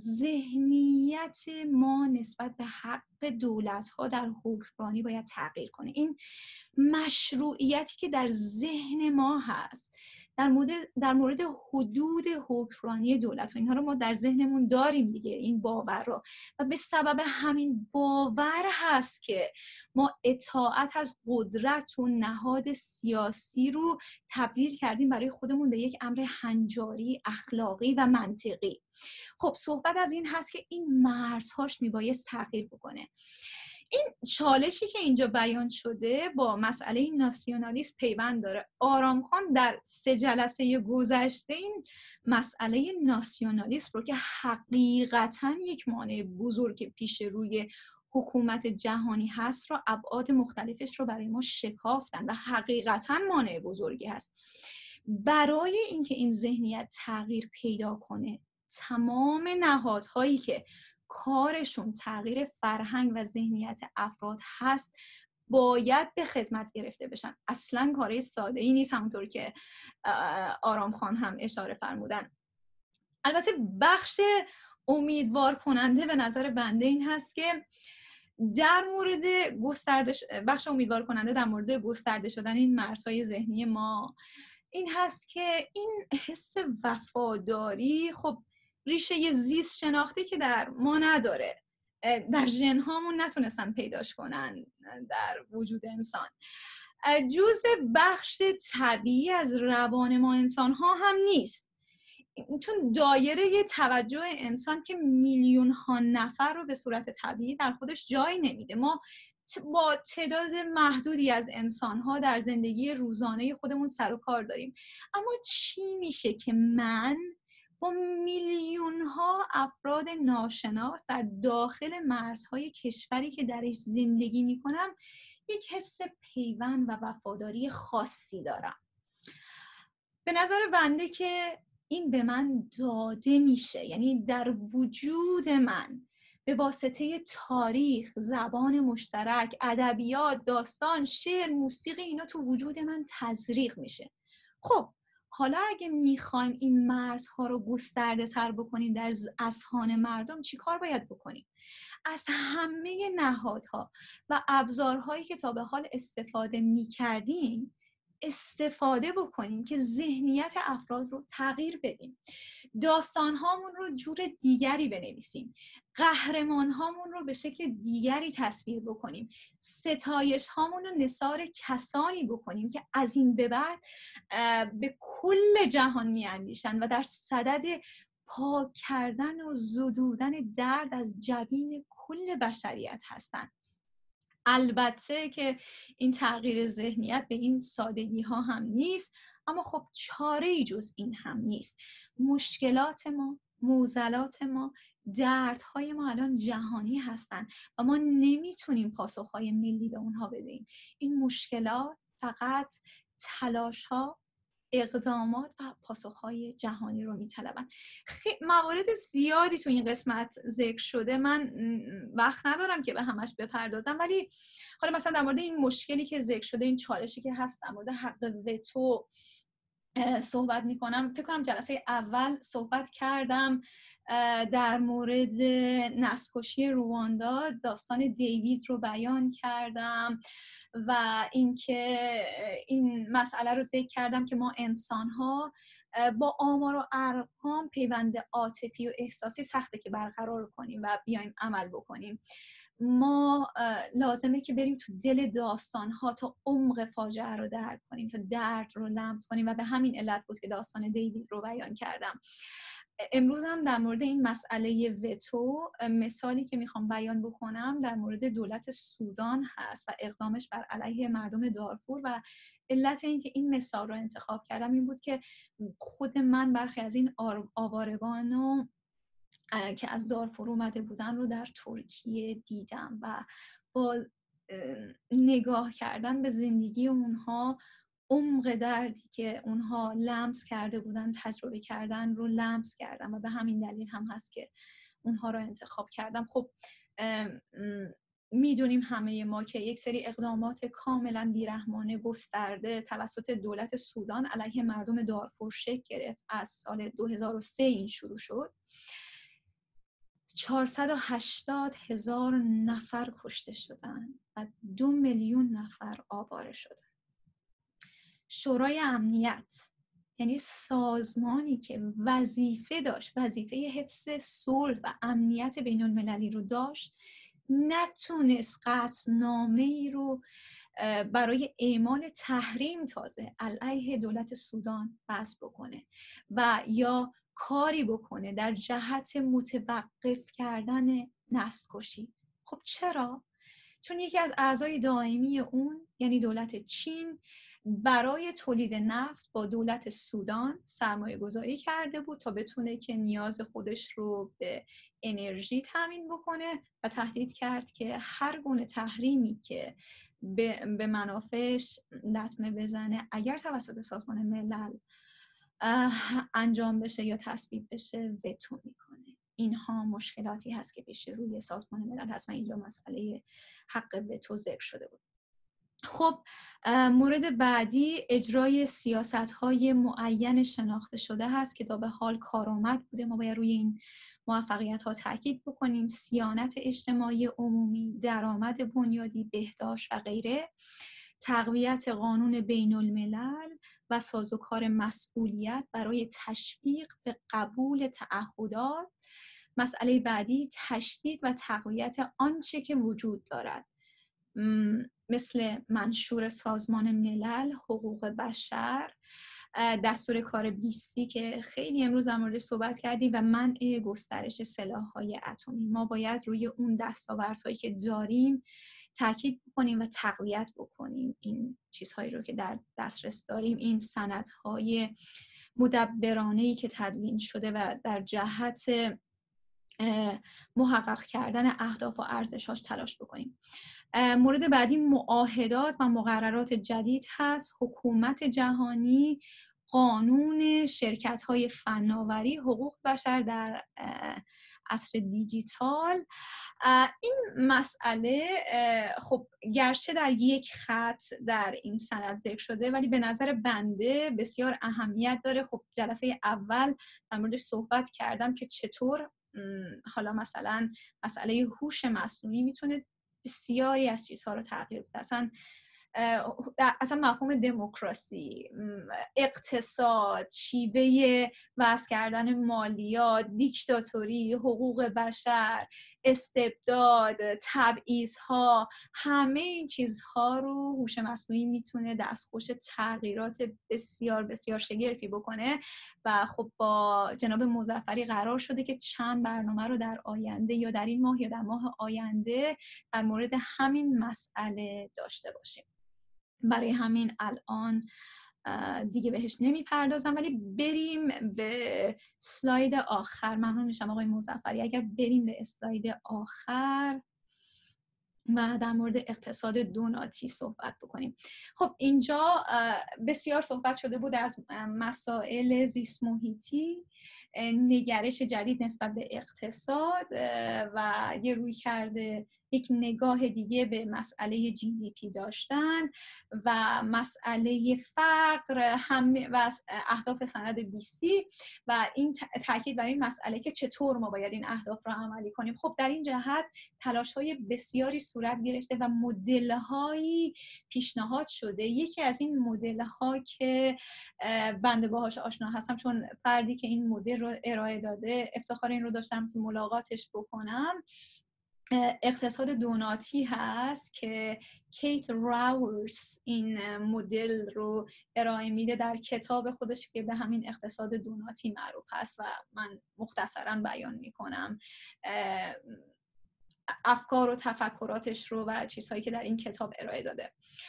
ذهنیت ما نسبت به حق دولت‌ها در حکمرانی باید تغییر کنه. این مشروعیتی که در ذهن ما هست در مورد حدود حکمرانی دولت و اینها رو ما در ذهنمون داریم دیگه، این باور رو، و به سبب همین باور هست که ما اطاعت از قدرت و نهاد سیاسی رو تبدیل کردیم برای خودمون به یک امر هنجاری، اخلاقی و منطقی. خب صحبت از این هست که این مرزهاش میبایست تغییر بکنه. این چالشی که اینجا بیان شده با مسئله ناسیونالیسم پیوند داره. آرام خان در 3 جلسه گذشته این مسئله ناسیونالیسم رو که حقیقتاً یک مانع بزرگ پیش روی حکومت جهانی هست رو، ابعاد مختلفش رو برای ما شکافتن و حقیقتاً مانع بزرگی هست. برای اینکه این ذهنیت تغییر پیدا کنه، تمام نهادهایی که کارشون تغییر فرهنگ و ذهنیت افراد هست باید به خدمت گرفته بشن. اصلا کاری ساده ای نیست، همونطور که آرام خان هم اشاره فرمودن. البته بخش امیدوار کننده به نظر بنده این هست که در مورد بخش امیدوار کننده در مورد گسترده شدن این مرزهای ذهنی ما این هست که این حس وفاداری خب ریشه زیست شناختی که در ما نداره، در ژن هامون نتونستن پیداش کنن در وجود انسان، جزء بخش طبیعی از روان ما انسان ها هم نیست، چون دایره توجه انسان که میلیون ها نفر رو به صورت طبیعی در خودش جای نمیده. ما با تعداد محدودی از انسان‌ها در زندگی روزانه خودمون سر و کار داریم. اما چی میشه که من با میلیون‌ها افراد ناشناس در داخل مرزهای کشوری که درش زندگی میکنم یک حس پیوند و وفاداری خاصی دارم؟ به نظر بنده که این به من داده میشه، یعنی در وجود من به واسطه تاریخ، زبان مشترک، ادبیات، داستان، شعر، موسیقی، اینا تو وجود من تزریق میشه. خب حالا اگه میخوایم این مرزها رو گسترده تر بکنیم در اذهان مردم، چی کار باید بکنیم؟ از همه نهادها و ابزارهایی که تا به حال استفاده میکردیم استفاده بکنیم که ذهنیت افراد رو تغییر بدیم. داستانهامون رو جور دیگری بنویسیم، قهرمانهامون رو به شکل دیگری تصویر بکنیم، ستایش هامون رو نثار کسانی بکنیم که از این به بعد به کل جهان میاندیشن و در صدد پاک کردن و زدودن درد از جبین کل بشریت هستن. البته که این تغییر ذهنیت به این سادگی ها هم نیست، اما خب چاره‌ای جز این هم نیست. مشکلات ما، معضلات ما، دردهای ما الان جهانی هستن و ما نمیتونیم پاسخهای ملی به اونها بدیم. این مشکلات فقط تلاش‌ها، اقدامات و پاسخهای جهانی رو میطلبن. موارد زیادی تو این قسمت ذکر شده، من وقت ندارم که به همش بپردازم، ولی حالا مثلا در مورد این مشکلی که ذکر شده، این چالشی که هست در مورد حق وتو صحبت میکنم. فکر کنم جلسه اول صحبت کردم در مورد نسل‌کشی رواندا، داستان دیوید رو بیان کردم و اینکه این مسئله رو ذکر کردم که ما انسان‌ها با آمار و ارقام پیوند عاطفی و احساسی سخته که برقرار کنیم و بیایم عمل بکنیم. ما لازمه که بریم تو دل داستان‌ها تا عمق فاجعه رو درک کنیم، تا درد رو لمس کنیم و به همین علت بود که داستان دیوید رو بیان کردم. امروز هم در مورد این مسئله وتو مثالی که میخوام بیان بکنم در مورد دولت سودان هست و اقدامش بر علیه مردم دارفور و علت اینکه این مثال رو انتخاب کردم این بود که خود من برخی از این آوارگانو که از دارفور اومده بودن رو در ترکیه دیدم و با نگاه کردن به زندگی اونها عمق دردی که اونها لمس کرده بودن، تجربه کردن رو لمس کردم و به همین دلیل هم هست که اونها رو انتخاب کردم. خب میدونیم همه ما که یک سری اقدامات کاملا بیرحمانه گسترده توسط دولت سودان علیه مردم دارفور شکل گرفت. از سال 2003 این شروع شد. 480,000 نفر کشته شدن و 2 میلیون نفر آواره شدن. شورای امنیت، یعنی سازمانی که وظیفه داشت، وظیفه حفظ صلح و امنیت بین المللی رو داشت، نتونست قطعنامه‌ای رو برای اعمال تحریم تازه علیه دولت سودان وضع بکنه و یا کاری بکنه در جهت متوقف کردن نسل‌کشی. خب چرا؟ چون یکی از اعضای دائمی اون، یعنی دولت چین، برای تولید نفت با دولت سودان سرمایه گذاری کرده بود تا بتونه که نیاز خودش رو به انرژی تامین بکنه و تهدید کرد که هر گونه تحریمی که به منافعش لطمه بزنه اگر توسط سازمان ملل انجام بشه یا تصویب بشه وتو میکنه. اینها مشکلاتی هست که پیش روی سازمان ملل هست و اینجا مسئله حق وتو ذکر شده بود. خب مورد بعدی اجرای سیاست‌های معین شناخته شده هست که تا به حال کارآمد بوده. ما باید روی این موفقیت‌ها تاکید بکنیم: صیانت اجتماعی عمومی، درآمد بنیادی، بهداشت و غیره، تقویت قانون بین الملل و سازوکار مسئولیت برای تشویق به قبول تعهدات. مسئله بعدی تشدید و تقویت آنچه که وجود دارد، مثل منشور سازمان ملل، حقوق بشر، دستور کار 20 که خیلی امروز در موردش صحبت کردیم و منع گسترش سلاح‌های اتمی. ما باید روی اون دستاوردهایی که داریم تاکید بکنیم و تقویت بکنیم این چیزهایی رو که در دسترس داریم، این سندهای مدبرانه‌ای که تدوین شده و در جهت محقق کردن اهداف و ارزش‌هاش تلاش بکنیم. مورد بعدی معاهدات و مقررات جدید هست. حکومت جهانی قانون شرکت‌های فناوری، حقوق بشر در عصر دیجیتال. این مسئله خب گرچه در یک خط در این سند ذکر شده، ولی به نظر بنده بسیار اهمیت داره. خب جلسه اول در موردش صحبت کردم که چطور حالا مثلا مسئله هوش مصنوعی میتونه بسیاری از چیزها رو تغییر بده. اصلا مفهوم دموکراسی، اقتصاد، شیوه وضع کردن مالیات، دیکتاتوری، حقوق بشر، استبداد، تبعیض‌ها، همه این چیزها رو هوش مصنوعی میتونه دستخوش تغییرات بسیار بسیار شگرفی بکنه. و خب با جناب مظفری قرار شده که چند برنامه رو در آینده یا در این ماه یا در ماه آینده در مورد همین مسئله داشته باشیم. برای همین الان دیگه بهش نمیپردازم، ولی بریم به اسلاید آخر. ممنون میشم آقای مظفری اگر بریم به اسلاید آخر و در مورد اقتصاد دوناتی صحبت بکنیم. خب اینجا بسیار صحبت شده بود از مسائل زیست محیطی، نگرش جدید نسبت به اقتصاد و یه روی کرده یک نگاه دیگه به مسئله GDP داشتن و مسئله فقر و اهداف سند 20 و این تاکید بر این مسئله که چطور ما باید این اهداف را عملی کنیم. خب در این جهت تلاش‌های بسیاری صورت گرفته و مدل‌هایی پیشنهاد شده. یکی از این مدل‌ها که بنده باهاش آشنا هستم، چون فردی که این مدل رو ارائه داده افتخار این رو داشتم که ملاقاتش بکنم، اقتصاد دوناتی هست که کیت راورس این مدل رو ارائه میده در کتاب خودش که به همین اقتصاد دوناتی معروف هست و من مختصراً بیان میکنم افکار و تفکراتش رو و چیزهایی که در این کتاب ارائه داده.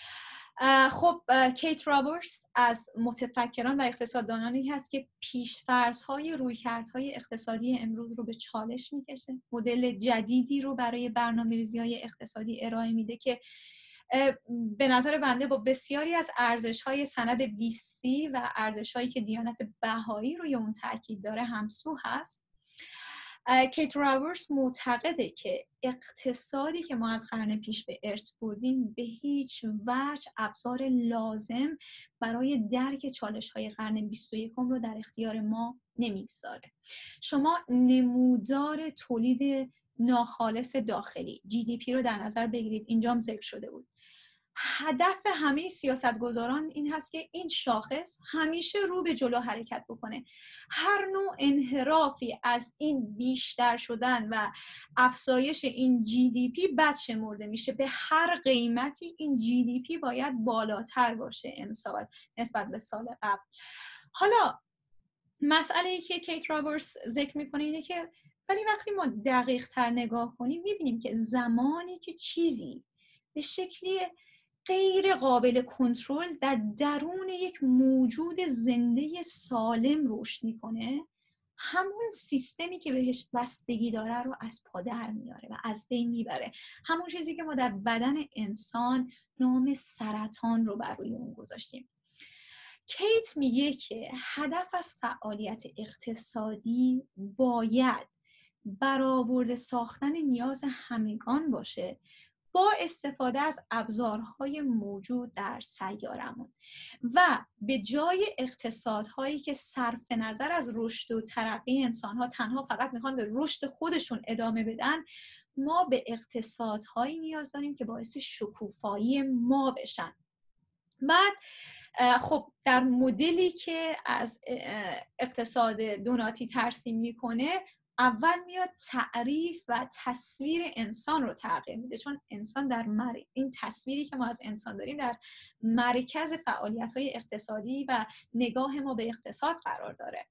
خب کیت راورس از متفکران و اقتصاددانانی هست که پیش‌فرض‌های رویکردهای اقتصادی امروز رو به چالش میکشه. مدل جدیدی رو برای برنامه‌ریزی‌های اقتصادی ارائه میده که به نظر بنده با بسیاری از ارزش‌های سند 20 و ارزش‌هایی که دیانت بهایی روی اون تاکید داره همسو هست. کیت راورس معتقده که اقتصادی که ما از قرن پیش به ارث بردیم به هیچ وجه ابزار لازم برای درک چالش‌های قرن 21 رو در اختیار ما نمیگذاره. شما نمودار تولید ناخالص داخلی GDP رو در نظر بگیرید، اینجام ذکر شده بود. هدف همه سیاستگزاران این هست که این شاخص همیشه رو به جلو حرکت بکنه. هر نوع انحرافی از این بیشتر شدن و افزایش این GDP بد شمرده میشه. به هر قیمتی این GDP باید بالاتر باشه امسال نسبت به سال قبل. حالا مسئله‌ای که کیت راورس ذکر میکنه اینه که ولی وقتی ما دقیق تر نگاه کنیم میبینیم که زمانی که چیزی به شکلی غیر قابل کنترل در درون یک موجود زنده سالم رشد میکنه، همون سیستمی که بهش بستگی داره رو از پا در میاره و از بین میبره. همون چیزی که ما در بدن انسان نام سرطان رو بر روی اون گذاشتیم. کیت میگه که هدف از فعالیت اقتصادی باید برآورده ساختن نیاز همگان باشه با استفاده از ابزارهای موجود در سیارمون و به جای اقتصادهایی که صرف نظر از رشد و ترقی انسانها تنها فقط میخوان به رشد خودشون ادامه بدن، ما به اقتصادهایی نیاز داریم که باعث شکوفایی ما بشن. بعد خب در مدلی که از اقتصاد دوناتی ترسیم میکنه، اول میاد تعریف و تصویر انسان رو تغییر میده، چون انسان این تصویری که ما از انسان داریم در مرکز فعالیت‌های اقتصادی و نگاه ما به اقتصاد قرار داره.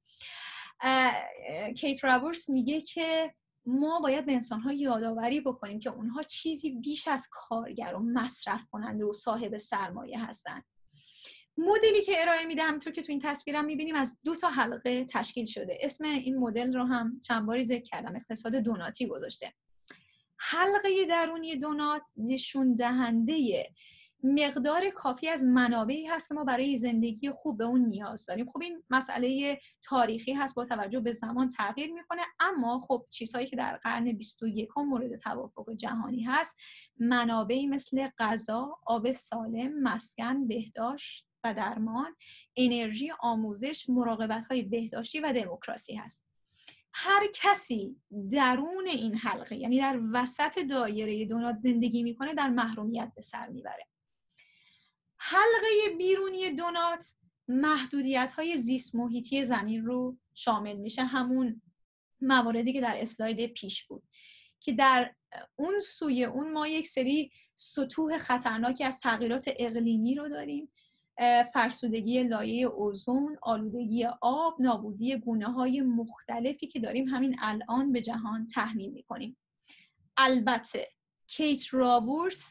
کیت راورس میگه که ما باید به انسان‌ها یادآوری بکنیم که اونها چیزی بیش از کارگر و مصرف کننده و صاحب سرمایه هستند. مدلی که ارائه میده همونطور که تو این تصویرم میبینیم از 2 حلقه تشکیل شده. اسم این مدل رو هم چند باری ذکر کردم، اقتصاد دوناتی گذاشته. حلقه درونی دونات نشون دهنده مقدار کافی از منابعی هست که ما برای زندگی خوب به اون نیاز داریم. خب این مسئله تاریخی هست، با توجه به زمان تغییر میکنه، اما خب چیزهایی که در قرن 21 مورد توافق جهانی هست، منابعی مثل غذا، آب سالم، مسکن، بهداشت و درمان، انرژی، آموزش، مراقبت‌های بهداشتی و دموکراسی هست. هر کسی درون این حلقه، یعنی در وسط دایره دونات زندگی میکنه، در محرومیت به سر میبره. حلقه بیرونی دونات محدودیت‌های زیست محیطی زمین رو شامل میشه، همون مواردی که در اسلاید پیش بود که در اون سوی اون ما یک سری سطوح خطرناکی از تغییرات اقلیمی رو داریم، فرسودگی لایه اوزون، آلودگی آب، نابودی گونه‌های مختلفی که داریم همین الان به جهان تحمیل می‌کنیم. البته کیت راورس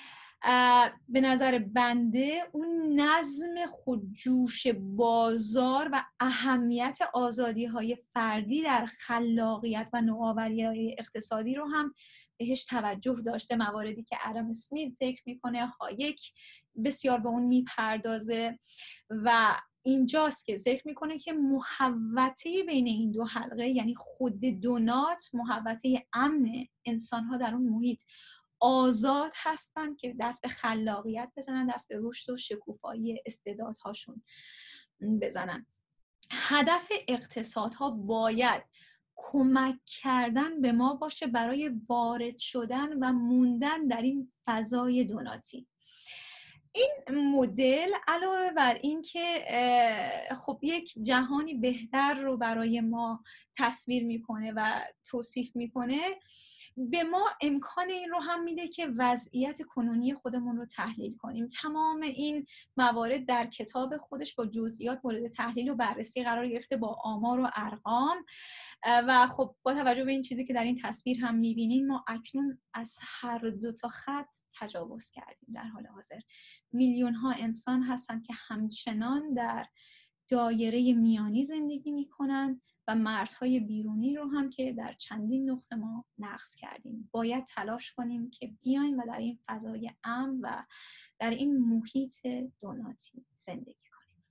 به نظر بنده اون نظم خودجوش بازار و اهمیت آزادی‌های فردی در خلاقیت و نوآوری‌های اقتصادی رو هم بهش توجه داشته. مواردی که آدم اسمیت ذکر میکنه، هایک بسیار به اون میپردازه و اینجاست که ذکر میکنه که محوطه بین این دو حلقه، یعنی خود دونات، محوطه امن انسان‌ها در اون محیط آزاد هستن که دست به خلاقیت بزنن، دست به رشد و شکوفایی استعدادهاشون بزنن. هدف اقتصادها باید کمک کردن به ما باشه برای وارد شدن و موندن در این فضای دوناتی. این مدل علاوه بر این که خب یک جهانی بهتر رو برای ما تصویر میکنه و توصیف میکنه، به ما امکان این رو هم میده که وضعیت کنونی خودمون رو تحلیل کنیم. تمام این موارد در کتاب خودش با جزئیات مورد تحلیل و بررسی قرار گرفته، با آمار و ارقام. و خب با توجه به این چیزی که در این تصویر هم میبینین، ما اکنون از هر دو تا خط تجاوز کردیم. در حال حاضر میلیون ها انسان هستن که همچنان در دایره میانی زندگی میکنن و مرزهای بیرونی رو هم که در چندین نقطه ما نقض کردیم. باید تلاش کنیم که بیایم و در این فضای امن و در این محیط دوناتی زندگی کنیم.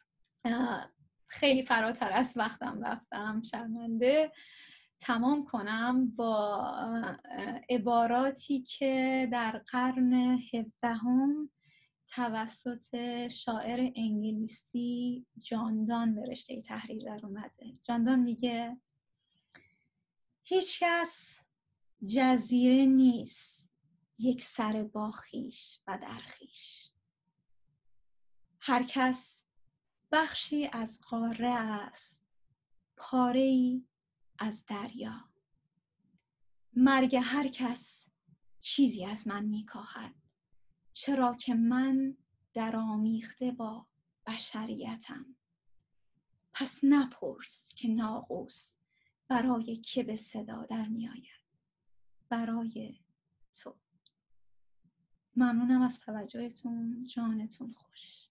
خیلی فراتر از وقتم رفتم، شرمنده. تمام کنم با عباراتی که در قرن 17 توسط شاعر انگلیسی جان دان به رشته تحریر در اومده. جان دان میگه هیچ کس جزیره نیست یک سر با خویش و در خویش. هر کس بخشی از قاره است، پاره‌ای از دریا. مرگ هر کس چیزی از من می‌کاهد، چرا که من درآمیخته با بشریتم. پس نپرس که ناقوس برای که به صدا در میآید، برای تو. ممنونم از توجهتون. جانتون خوش.